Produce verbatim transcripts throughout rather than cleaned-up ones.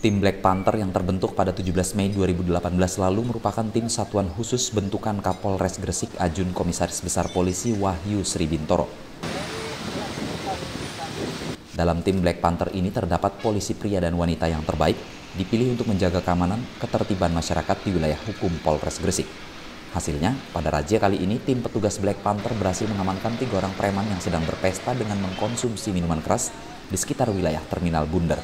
Tim Black Panther yang terbentuk pada tujuh belas Mei dua ribu delapan belas lalu merupakan tim satuan khusus bentukan Kapolres Gresik Ajun Komisaris Besar Polisi Wahyu Sribintoro. Dalam tim Black Panther ini terdapat polisi pria dan wanita yang terbaik, dipilih untuk menjaga keamanan, ketertiban masyarakat di wilayah hukum Polres Gresik. Hasilnya, pada razia kali ini, tim petugas Black Panther berhasil mengamankan tiga orang preman yang sedang berpesta dengan mengkonsumsi minuman keras di sekitar wilayah Terminal Bunder.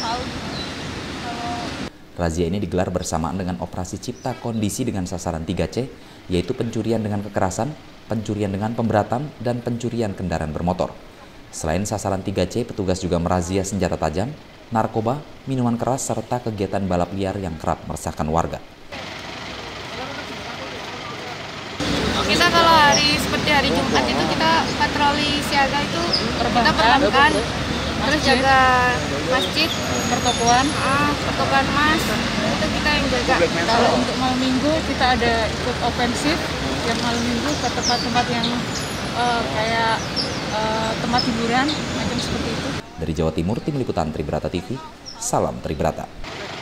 Razia ini digelar bersamaan dengan operasi Cipta Kondisi dengan sasaran tiga C, yaitu pencurian dengan kekerasan, pencurian dengan pemberatan, dan pencurian kendaraan bermotor. Selain sasaran tiga C, petugas juga merazia senjata tajam, narkoba, minuman keras, serta kegiatan balap liar yang kerap meresahkan warga. Kita kalau hari seperti hari Jumat itu kita patroli siaga itu kita perbankan, terus jaga masjid, pertokoan, ah, pertokoan emas, itu kita yang jaga. Kalau untuk malam minggu kita ada ikut ofensif yang malam minggu ke tempat-tempat yang uh, kayak uh, tempat hiburan, macam seperti itu. Dari Jawa Timur, Tim Liputan Tribrata T V, salam Tribrata.